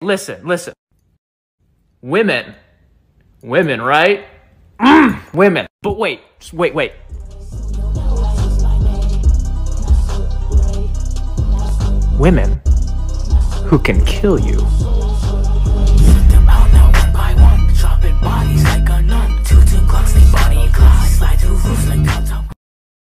listen. Women. Women, right? Women. But wait, just wait. Women who can kill you.